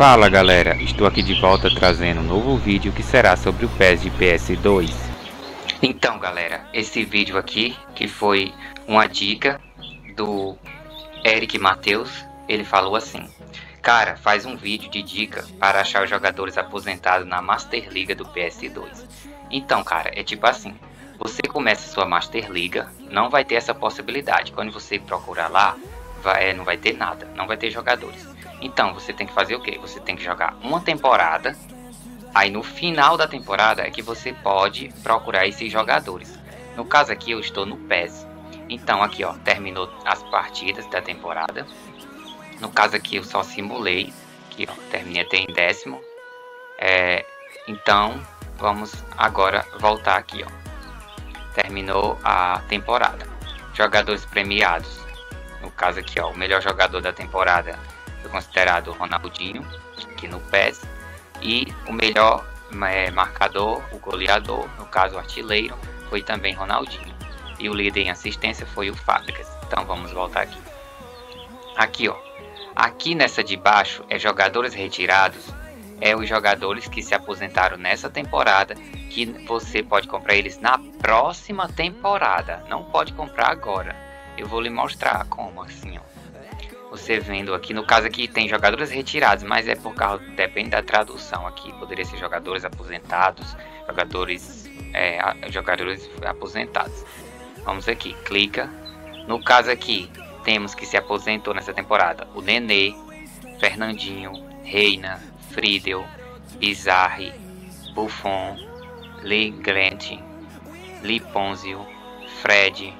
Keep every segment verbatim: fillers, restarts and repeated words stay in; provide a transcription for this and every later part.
Fala galera, estou aqui de volta trazendo um novo vídeo que será sobre o PES de P S dois. Então galera, esse vídeo aqui que foi uma dica do Eric Matheus, ele falou assim: cara, faz um vídeo de dica para achar os jogadores aposentados na Master Liga do P S dois. Então cara, é tipo assim, você começa sua Master Liga, não vai ter essa possibilidade, quando você procurar lá, vai, não vai ter nada, não vai ter jogadores. Então você tem que fazer o que? Você tem que jogar uma temporada. Aí no final da temporada é que você pode procurar esses jogadores. No caso aqui eu estou no P E S. Então aqui ó, terminou as partidas da temporada. No caso aqui eu só simulei. Aqui ó, terminei até em décimo. É, então vamos agora voltar aqui ó. Terminou a temporada. Jogadores premiados. No caso aqui ó, o melhor jogador da temporada foi considerado o Ronaldinho, aqui no P E S, e o melhor é, marcador, o goleador, no caso o artilheiro, foi também Ronaldinho, e o líder em assistência foi o Fábricas. Então vamos voltar aqui. Aqui ó, aqui nessa de baixo é jogadores retirados, é os jogadores que se aposentaram nessa temporada, que você pode comprar eles na próxima temporada, não pode comprar agora. Eu vou lhe mostrar como assim ó. Você vendo aqui, no caso aqui tem jogadores retirados, mas é por causa, depende da tradução aqui, poderia ser jogadores aposentados, jogadores, é, jogadores aposentados. Vamos aqui, clica, no caso aqui, temos que se aposentou nessa temporada, o Nenê, Fernandinho, Reina, Friedel, Bizarri, Buffon, Lee Grant, Lee Ponzio, Fred,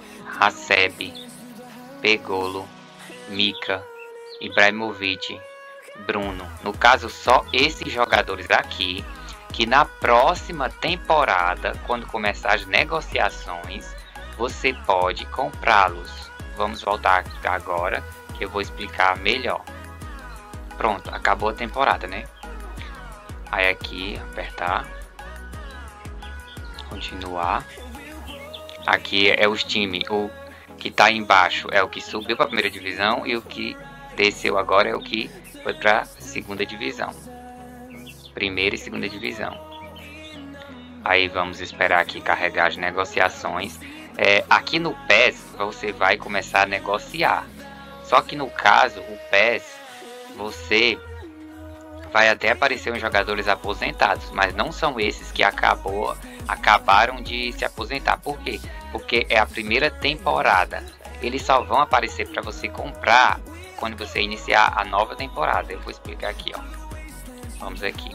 Hasebe, Pegolo, Mika, Ibrahimovic, Bruno. No caso só esses jogadores aqui, que na próxima temporada, quando começar as negociações, você pode comprá-los. Vamos voltar agora que eu vou explicar melhor. Pronto, acabou a temporada, né? Aí aqui, apertar, continuar. Aqui é os times, o que está embaixo é o que subiu para a primeira divisão e o que desceu agora é o que foi para a segunda divisão. Primeira e segunda divisão. Aí vamos esperar aqui carregar as negociações. É, aqui no P E S você vai começar a negociar. Só que no caso, o P E S, você vai até aparecer os jogadores aposentados, mas não são esses que acabou, acabaram de se aposentar. Por quê? Porque é a primeira temporada. Eles só vão aparecer para você comprar quando você iniciar a nova temporada. Eu vou explicar aqui, ó. Vamos aqui.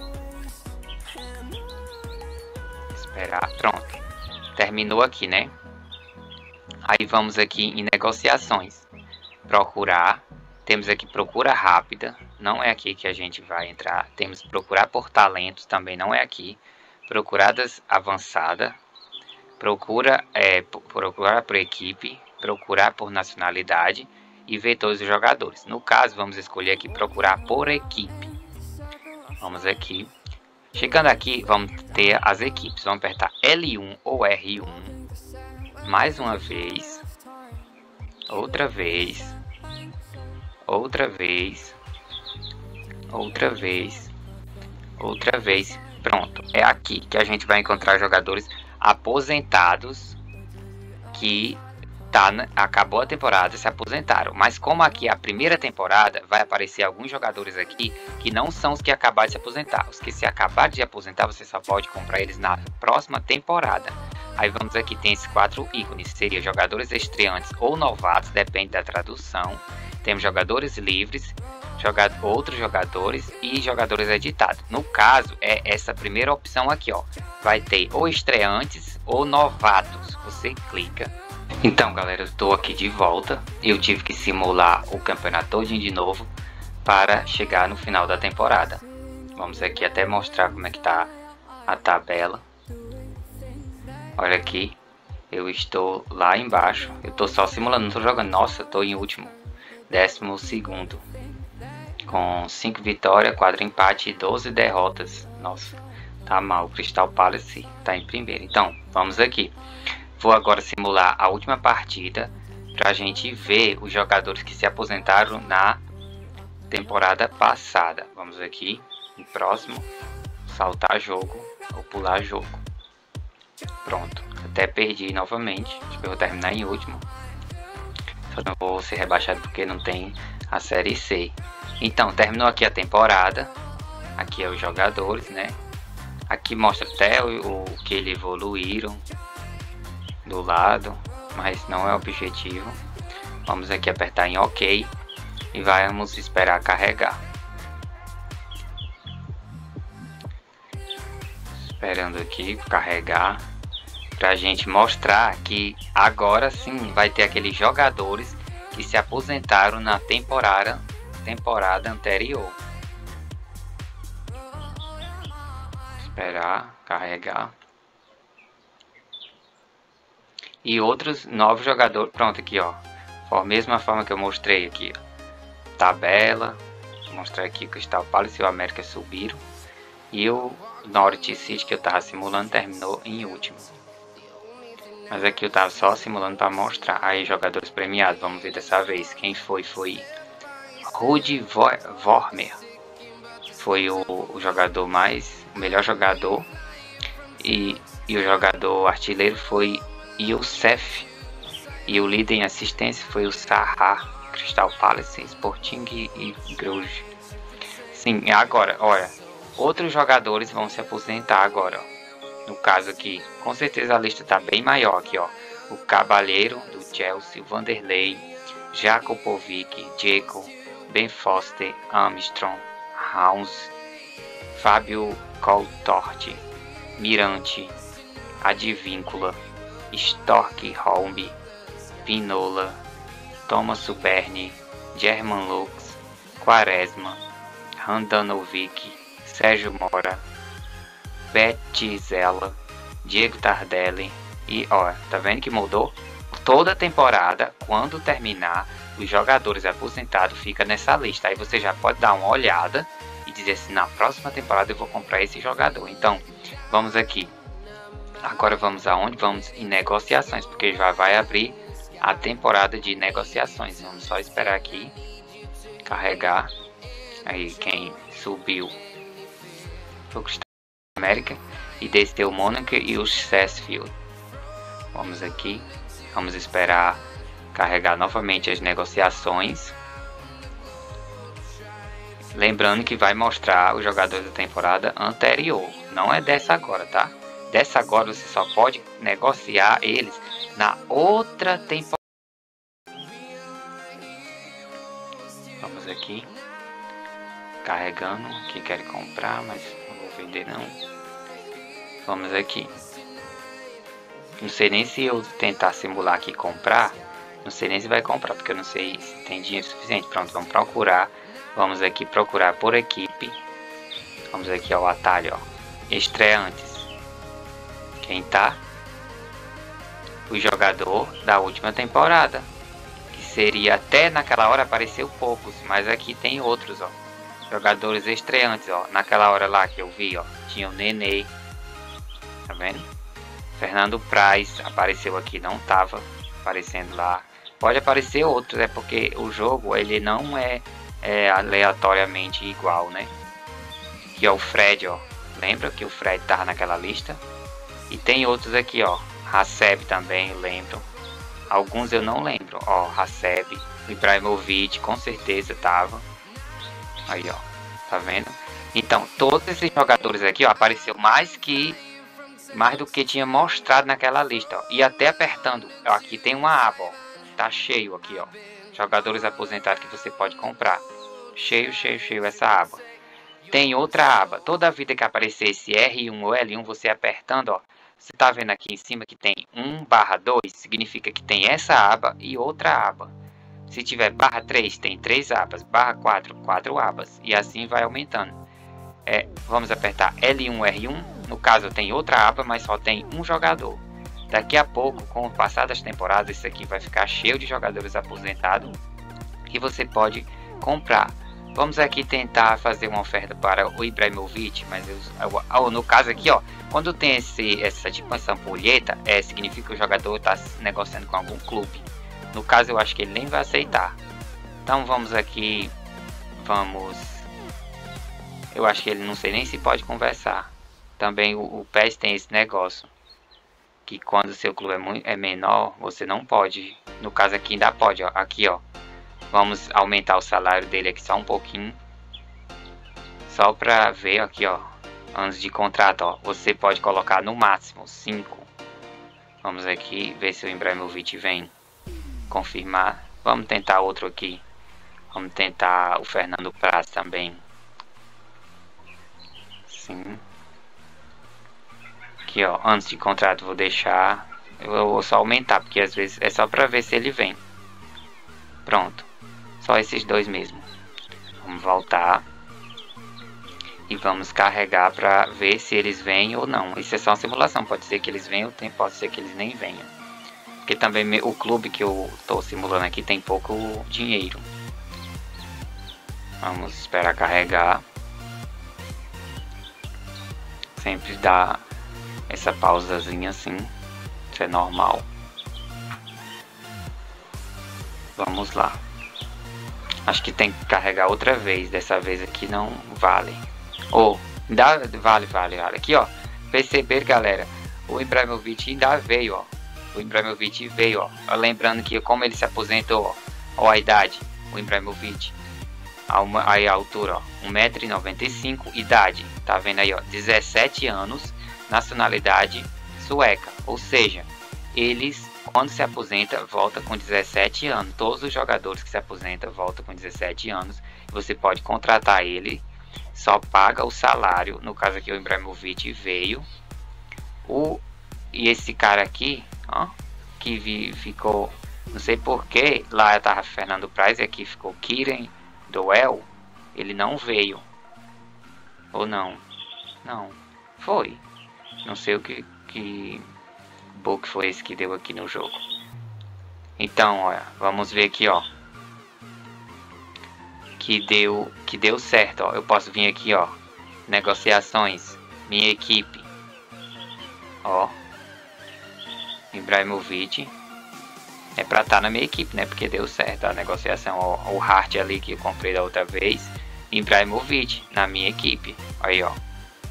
Esperar. Pronto. Terminou aqui, né? Aí vamos aqui em negociações. Procurar. Temos aqui procura rápida. Não é aqui que a gente vai entrar. Temos procurar por talentos. Também não é aqui. Procuradas avançada. Procura, é, procurar por equipe, procurar por nacionalidade e ver todos os jogadores. No caso, vamos escolher aqui procurar por equipe. Vamos aqui. Chegando aqui, vamos ter as equipes. Vamos apertar L um ou R um. Mais uma vez. Outra vez. Outra vez. Outra vez. Outra vez. Pronto. É aqui que a gente vai encontrar jogadores aposentados que tá, acabou a temporada, se aposentaram. Mas como aqui é a primeira temporada, vai aparecer alguns jogadores aqui que não são os que acabaram de se aposentar. Os que se acabaram de aposentar, você só pode comprar eles na próxima temporada. Aí vamos aqui, tem esses quatro ícones, seria jogadores estreantes ou novatos, depende da tradução. Temos jogadores livres, joga outros jogadores e jogadores editados. No caso, é essa primeira opção aqui, ó. Vai ter ou estreantes ou novatos. Você clica. Então, galera, eu estou aqui de volta. Eu tive que simular o campeonato todinho de novo para chegar no final da temporada. Vamos aqui até mostrar como é que tá a tabela. Olha aqui. Eu estou lá embaixo. Eu estou só simulando, não estou jogando. Nossa, eu estou em último. Décimo segundo. Com cinco vitórias, quatro empates e doze derrotas. Nossa, tá mal. O Crystal Palace tá em primeiro. Então, vamos aqui. Vou agora simular a última partida pra gente ver os jogadores que se aposentaram na temporada passada. Vamos aqui em próximo, saltar jogo ou pular jogo. Pronto, até perdi novamente. Acho que eu vou terminar em último. Só não vou ser rebaixado porque não tem a série C. Então, terminou aqui a temporada. Aqui é os jogadores, né? Aqui mostra até o, o que eles evoluíram do lado, mas não é o objetivo. Vamos aqui apertar em OK e vamos esperar carregar. Esperando aqui carregar pra gente mostrar que agora sim vai ter aqueles jogadores que se aposentaram na temporada temporada anterior. Esperar carregar. E outros novos jogadores. Pronto, aqui ó, a mesma forma que eu mostrei aqui, ó. Tabela, vou mostrar aqui o Crystal Palace e o América subiram. E o Norwich City, que eu tava simulando, terminou em último. Mas aqui eu tava só simulando para mostrar. Aí jogadores premiados, vamos ver dessa vez quem foi. Foi Rudy Vormer. Foi o, o jogador mais, o melhor jogador. E, e o jogador artilheiro foi Youssef. E o líder em assistência foi o Zaha, Crystal Palace, Sporting e, e Bruges. Sim, agora, olha, outros jogadores vão se aposentar agora, ó. No caso aqui, com certeza a lista está bem maior aqui, ó. O Cabalheiro do Chelsea, Vanderlei, Jakubovic, Dzeko, Ben Foster, Armstrong, House, Fábio Coutorte, Mirante, Advíncula, Stork Holm, Pinola, Thomas Suberni, German Lux, Quaresma, Handanovic, Sérgio Mora, Betzela, Diego Tardelli. E ó, tá vendo que mudou? Toda temporada, quando terminar, os jogadores aposentados ficam nessa lista. Aí você já pode dar uma olhada e dizer assim, na próxima temporada eu vou comprar esse jogador. Então, vamos aqui. Agora vamos aonde? Vamos em negociações, porque já vai abrir a temporada de negociações. Vamos só esperar aqui carregar. Aí quem subiu foi o Crystal América e desceu o Mônaco e o Sheffield. Vamos aqui, vamos esperar carregar novamente as negociações. Lembrando que vai mostrar os jogadores da temporada anterior, não é dessa agora, tá? Dessa agora você só pode negociar eles na outra temporada. Vamos aqui carregando, que quer comprar, mas não vou vender não. Vamos aqui. Não sei nem se eu tentar simular aqui comprar, não sei nem se vai comprar, porque eu não sei se tem dinheiro suficiente. Pronto, vamos procurar. Vamos aqui procurar por equipe. Vamos aqui ao atalho, ó, estreantes. Quem tá? O jogador da última temporada, que seria, até naquela hora apareceu poucos, mas aqui tem outros, ó, jogadores estreantes, ó. Naquela hora lá que eu vi, ó, tinha o Nenê, tá vendo? Fernando Praz apareceu aqui, não tava aparecendo lá. Pode aparecer outros, é porque o jogo ele não é, é aleatoriamente igual, né? Aqui ó, o Fred, ó, lembra que o Fred tava naquela lista? E tem outros aqui, ó, Haseb também, eu lembro. Alguns eu não lembro, ó, Haseb, Ibrahimovic, com certeza tava. Aí, ó, tá vendo? Então, todos esses jogadores aqui, ó, apareceu mais que mais do que tinha mostrado naquela lista, ó. E até apertando, ó, aqui tem uma aba, ó, tá cheio aqui, ó, jogadores aposentados que você pode comprar. Cheio, cheio, cheio essa aba. Tem outra aba, toda vida que aparecer esse R um ou L um, você apertando, ó, você tá vendo aqui em cima que tem um barra dois, significa que tem essa aba e outra aba. Se tiver barra três, tem três abas, barra quatro, quatro abas, e assim vai aumentando. É, vamos apertar L um, R um, no caso tem outra aba, mas só tem um jogador. Daqui a pouco, com o passar das temporadas, isso aqui vai ficar cheio de jogadores aposentados que você pode comprar. Vamos aqui tentar fazer uma oferta para o Ibrahimovic, mas eu, eu, no caso aqui, ó, quando tem esse, essa tipo essa ampulheta, é, significa que o jogador está negociando com algum clube. No caso, eu acho que ele nem vai aceitar. Então vamos aqui vamos... Eu acho que ele não sei nem se pode conversar. Também o, o P E S tem esse negócio. Que quando o seu clube é, muito, é menor, você não pode. No caso aqui ainda pode, ó. Aqui, ó. Vamos aumentar o salário dele aqui só um pouquinho. Só pra ver aqui, ó. Anos de contrato, ó. Você pode colocar no máximo cinco. Vamos aqui ver se o Ibrahimovic vem confirmar. Vamos tentar outro aqui. Vamos tentar o Fernando Praz também. Sim. Aqui, ó, antes de contrato vou deixar, eu vou só aumentar, porque às vezes é só pra ver se ele vem. Pronto, só esses dois mesmo. Vamos voltar e vamos carregar pra ver se eles vêm ou não. Isso é só uma simulação, pode ser que eles venham, pode ser que eles nem venham. Porque também o clube que eu tô simulando aqui tem pouco dinheiro. Vamos esperar carregar. Sempre dá essa pausazinha assim, isso é normal. Vamos lá. Acho que tem que carregar outra vez, dessa vez aqui não vale. Ou, oh, dá, vale, vale, vale. Aqui, ó, perceber, galera, o Ibrahimovic ainda veio, ó. O Ibrahimovic veio, ó. Lembrando que como ele se aposentou, ó, ó a idade, o Ibrahimovic. Aí a altura, ó, um metro e noventa e cinco, idade, tá vendo aí, ó, dezessete anos. Nacionalidade sueca, ou seja, eles quando se aposenta volta com dezessete anos. Todos os jogadores que se aposentam voltam com dezessete anos. Você pode contratar ele, só paga o salário. No caso aqui o Ibrahimovic veio, o e esse cara aqui, ó, que vi, ficou, não sei porquê, lá tava Fernando Praz e aqui ficou Kiren Doel, ele não veio, ou não, não, foi. Não sei o que, que bug foi esse que deu aqui no jogo. Então, olha, vamos ver aqui, ó. Que deu, que deu certo, ó. Eu posso vir aqui, ó. Negociações, minha equipe. Ó. Ibrahimovic. É pra estar na minha equipe, né? Porque deu certo a negociação. Ó, o Hart ali que eu comprei da outra vez. Ibrahimovic na minha equipe. Aí, ó.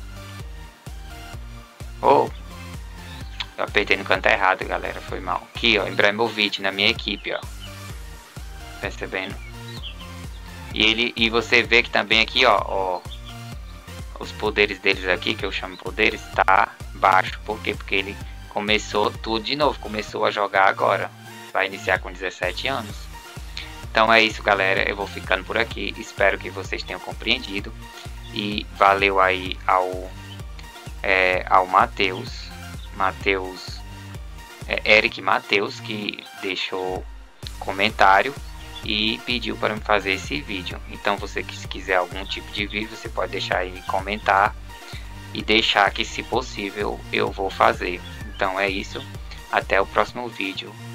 Oh, eu apertei no canto errado, galera, foi mal. Aqui, ó, Ibrahimovic na minha equipe, ó. Percebendo? E ele, e você vê que também aqui, ó, ó, os poderes deles aqui, que eu chamo poderes, tá baixo. Por quê? Porque ele começou tudo de novo, começou a jogar agora. Vai iniciar com dezessete anos. Então é isso, galera, eu vou ficando por aqui. Espero que vocês tenham compreendido. E valeu aí ao... É, ao Matheus, Matheus, é, Eric Matheus, que deixou comentário e pediu para me fazer esse vídeo. Então você que se quiser algum tipo de vídeo, você pode deixar aí comentar e deixar que, se possível, eu vou fazer. Então é isso, até o próximo vídeo.